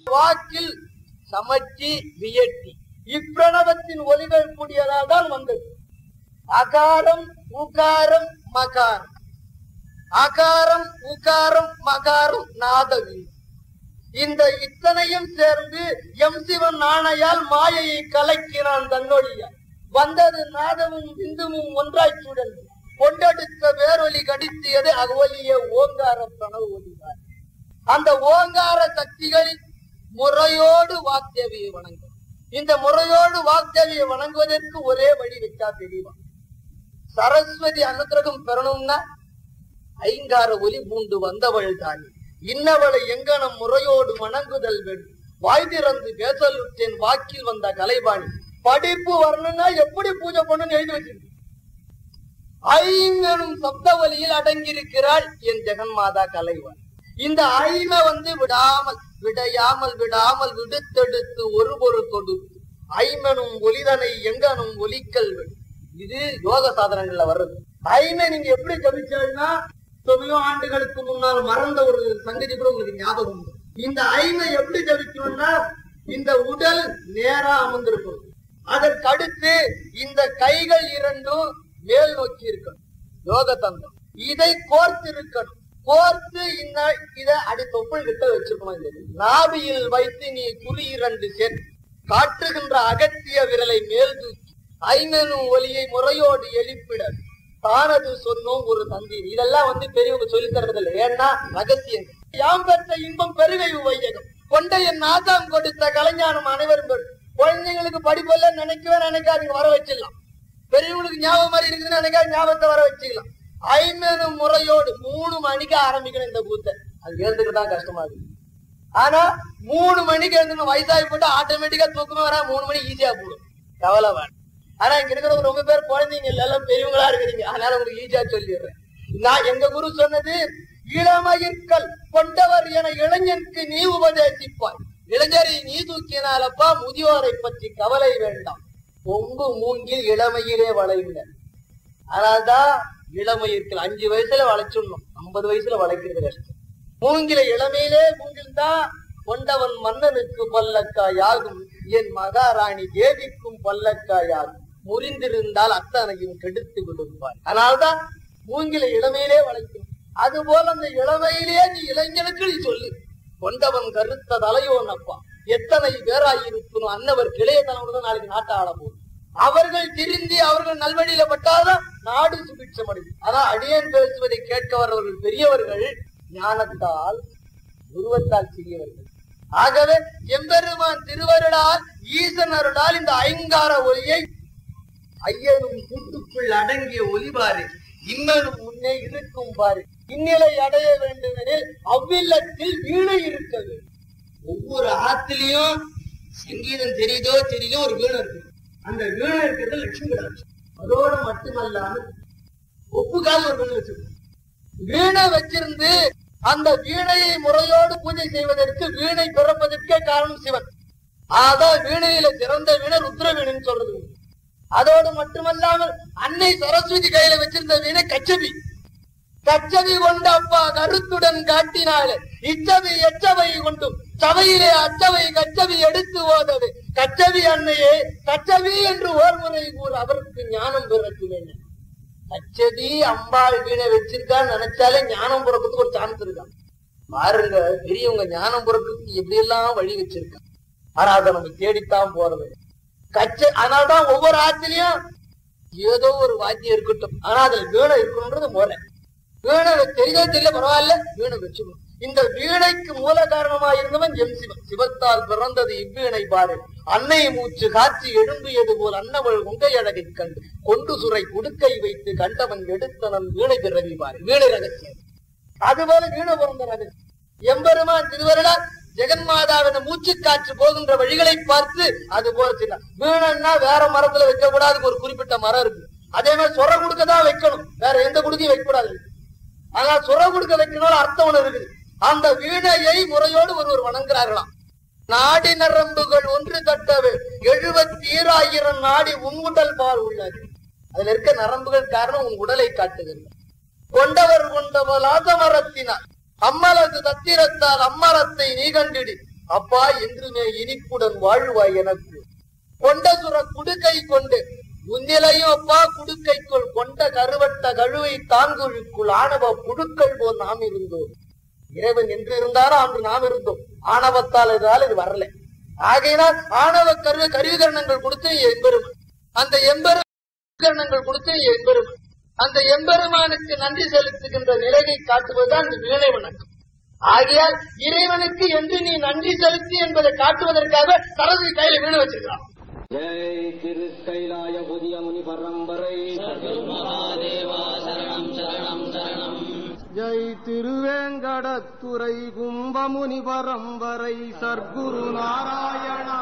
வாக்கில் சமச்சி வியட்டி இப்பிரணவத்தின் ஒலிகள் கூடியதால் தான் வந்தது. அகாரம் உகாரம் மகாரம், அகாரம் உகாரம் மகாரம் நாதவி. இந்த இத்தனையும் சேர்ந்து எம் சிவன் ஆணையால் மாயையை கலக்கினான் தன்னொழியால். வந்தது நாதமும் பிந்துவும் ஒன்றாய் சுழன்று கொண்டெடுத்த வேரொலி கடித்தியது அவ்வொலிய ஓங்கார பிரணவ ஒலிவார். அந்த ஓங்கார சக்திகளில் முறையோடு வாக்தேவியை வணங்கும். இந்த முறையோடு வாக்தேவியை வணங்குவதற்கு ஒரே வழி வச்சா தெளிவா. சரஸ்வதி அனுகிரகம் பெறணும்னா ஐங்கார ஒலி பூண்டு வந்தவள் தானே, இன்னவளை எங்கனம் முறையோடு வணங்குதல் வேண்டும். வாய் திறந்து பேசலுற்றேன் வாக்கில் வந்த கலைபாணி. படிப்பு வரணும்னா எப்படி பூஜை பண்ணு எழுதி வச்சிருக்கு. ஐங்கனும் சப்த வலியில் அடங்கியிருக்கிறாள் என் ஜெகன்மாதா கலைவாணி. இந்த ஐமை விடாமல் விடையாமல் விடாமல் விடுத்தெடுத்து ஒரு பொருள் கொடுத்து ஐமனும் ஒலிதனை எங்கனும் ஒலிக்கல். இது யோக சாதனங்கள்ல வர்றது. ஐமை நீங்க எப்படி ஜபிச்சா எத்தனையோ ஆண்டுகளுக்கு முன்னால் மறந்த ஒரு சங்கதி கூட உங்களுக்கு ஞாபகம் உண்டு. இந்த ஐமை எப்படி ஜபிக்கணும்னா இந்த உடல் நேரா அமர்ந்திருக்கும். அதற்கடுத்து இந்த கைகள் இரண்டும் மேல் நோக்கி இருக்கணும். யோக தந்தம் இதை கோர்த்து இருக்கணும். கோர்த்து இதை அடி தொப்புள் கிட்ட வச்சிருக்கணும். நாபியில் வைத்து நீ குறி இரண்டு சேர்த்து காட்டுகின்ற அகத்திய விரலை மேல் தூக்கி ஐமனும் ஒலியை முறையோடு எழுப்பிட தானது சொன்னோம் ஒரு தந்தீர். இதெல்லாம் பெரியவங்க சொல்லி தரதில்லை. ஏன்னா ரகசியம். யாம் பெற்ற இன்பம் பெருகை வையகம் கொண்ட என் நாதாம் கொடுத்த கலைஞானம் அனைவரும் பெறும். குழந்தைங்களுக்கு படிப்பெல்லாம் நினைக்காதீங்க, வர வச்சிடலாம். பெரியவங்களுக்கு ஞாபகம் மாதிரி இருக்குதுன்னு நினைக்காது, ஞாபகத்தை வர வச்சுக்கலாம். ஐமனும் முறையோடு 3 மணிக்கு ஆரம்பிக்கணும் இந்த கூத்தை. அது எழுந்துக்கிட்டா கஷ்டமா இருக்கு. ஆனா 3 மணிக்கு எழுந்து வயசாகி போட்டு ஆட்டோமேட்டிக்கா தூக்கமே வர 3 மணி ஈஸியா போடும். கவலை வேணும். ஆனா இங்க இருக்கிறவங்க ரொம்ப பேர் குழந்தைங்க எல்லாம் பெரியவங்களா இருக்கிறீங்க. அதனால உங்களுக்கு ஈஸியா சொல்லிடுறேன். நான் எங்க குரு சொன்னது இளமயிர்கள் கொண்டவர் என இளைஞனுக்கு நீ உபதேசிப்பாய். இளைஞரை நீ தூக்கினாலப்பா முதியோரை பற்றி கவலை வேண்டாம். கொம்பு மூங்கில் இளமையிலே வளைவிட. அதனால்தான் இளமயிர்கள் 5 வயசுல வளைச்சிடணும், 50 வயசுல வளைக்கிறது கஷ்டம். மூங்கில இளமையிலே மூங்கில் தான் கொண்டவன் மன்னனுக்கு பல்லக்காயாகும், என் மகாராணி தேவிக்கும் பல்லக்காயாகும். முறிந்திருந்தால் அத்தனையும் கெடுத்து விடுவார். அதனால்தான் மூங்கில இளமையிலே வளைக்கும். அதுபோல அந்த இளமையிலே நீ இளைஞனுக்கு நீ சொல்லு, கொண்டவன் கருத்த தலையோன் அப்பா எத்தனை பேராயிருக்கணும். அன்னவர் கிளைய தலைமுறை நாளைக்கு நாட்டை ஆள போகும். அவர்கள் திருந்தி அவர்கள் நல்வழியில பட்டாதான் நாடு சுபிட்சம் அடையும். ஆனா அடியேன் பேசுவதை கேட்க வரவர்கள் பெரியவர்கள் ஞானத்தால் உருவத்தால் சிறியவர்கள். ஆகவே எம்பெருமான் திருவருளால் ஈசன் அருளால் இந்த ஐங்கார ஒலியை ஐயனும் கூட்டுக்குள் அடங்கிய ஒலிபாரு இம்மனும் முன்னே இருக்கும் பாரு. இந்நிலை அடைய வேண்டுமெனில் அவ்வில்லத்தில் வீணை இருக்க வேண்டும். ஒவ்வொரு ஆத்திலையும் சங்கீதம் தெரியுதோ ஒரு வீணை இருக்கு. அந்த வீணை இருக்கிறது லட்சுமி கடாட்சி. அதோடு மட்டுமல்லாமல் ஒப்புக்கால் ஒரு வீணை வச்சிருக்கோம். வீணை வச்சிருந்து அந்த வீணையை முறையோடு பூஜை செய்வதற்கு வீணை பிறப்பதற்கே காரணம் சிவன். அதான் வீணையில சிறந்த வீணை ருத்ர வீணைன்னு சொல்றது. அதோடு மட்டுமல்லாமல் அன்னை சரஸ்வதி கையில வச்சிருந்த வீணை கச்சவி. கச்சவி கொண்ட அப்பா கருத்துடன் காட்டினாலே இச்சவி எச்சவை கொண்டும் சபையிலே அச்சவை கச்சவி எடுத்து ஓதது. கச்சவி அன்னையே கச்சவி என்று ஓர்முறை கூற அவருக்கு ஞானம் பிறக்க வேண்டும். கச்சவி அம்பாள் வீணை வச்சிருக்கான்னு நினைச்சாலே ஞானம் பிறக்கிறதுக்கு ஒரு சான்ஸ் இருக்கான். பாருங்க, பெரியவங்க ஞானம் பிறக்கிறதுக்கு எப்படி எல்லாம் வழி வச்சிருக்காங்க. ஆனா அதை நம்ம தேடித்தான் போறது. அதனால்தான் ஒவ்வொரு ஆத்திலையும் ஏதோ ஒரு வாத்தியம் இருக்கட்டும், ஆனா அதுல வீணை இருக்கணும்ன்றது முறை. வீணை தெரியல பரவாயில்ல, வீணை வச்சுக்கணும். இந்த வீணைக்கு மூல காரணமா இருந்தவன் எம் சிவன். சிவத்தால் பிறந்தது இவ்வீணை பாரு. அன்னை மூச்சு காட்சி எழும்பியது போல் அன்னவள் உங்கை அழகை கண்டு கொண்டு சுரை குடுக்கை வைத்து கண்டவன் எடுத்தனன் வீணை பிறவி பாரு. வீணை ரகசியம். அதுபோல வீணை பிறந்த ரகசியம். எம்பெருமான் திருவருளால் ஜெகன்மாதாவின் மூச்சு காற்று போகின்ற வழிகளை பார்த்து அது போல சின்ன வீணைன்னா வேற மரத்துல வைக்க கூடாது. ஒரு குறிப்பிட்ட மரம் இருக்கு. அதே மாதிரி சொர குடுக்கதான் வைக்கணும், வேற எந்த குடுக்கையும் வைக்க கூடாது. ஆனா சொர குடுக்க வைக்கணும் அர்த்தம் ஒண்ணு இருக்குது. அந்த வீணையை முறையோடு ஒருவர் வணங்குறார்களாம். நாடி நரம்புகள் ஒன்று தட்டவே 70,000 நாடி உங்குடல் பால் உள்ளது. அதுல இருக்க நரம்புகள் காரணம் உன் உடலை காட்டுகிறது. கொண்டவர் கொண்டவள் ஆசமரத்தினார் அம்மலது தத்திரத்தால் அம்மரத்தை நீ கண்டிடு அப்பா என்றுமே இனிப்புடன் வாழ்வாய் எனக்கு. கொண்ட சுர குடுக்கை கொண்டு உன்னிலையும் அப்பா குடுக்கைக்குள் கொண்ட கருவட்ட கழுவை தாங்குழுக்குள் ஆணவ புடுக்கள் போல் நாம் இருந்தோம். இறைவன் என்று இருந்தாரோ அன்று நாம் இருந்தோம். ஆணவத்தால் இருந்தால் இது வரல. ஆகையினால் ஆணவ கருவிகரணங்கள் கொடுத்து எம்பெருமான், அந்த எம்பெருமானங்கள் கொடுத்து எம்பெருமான், அந்த எம்பெருமானுக்கு நன்றி செலுத்துகின்ற நிலையை காட்டுவதுதான் இந்த வீணை வணக்கம். ஆகையால் இறைவனுக்கு என்று நீ நன்றி செலுத்தி என்பதை காட்டுவதற்காக சரஸ்வதி கையில வீணை வச்சிருக்கான். ஜெய் திரு கைலாய புதிய முனி பரம்பரை மகாதேவா சரணம் சரணம் சரணம். ஜெய் திருவேங்கடத்துறை கும்பமுனி பரம்பரை சர்க்குரு நாராயணா.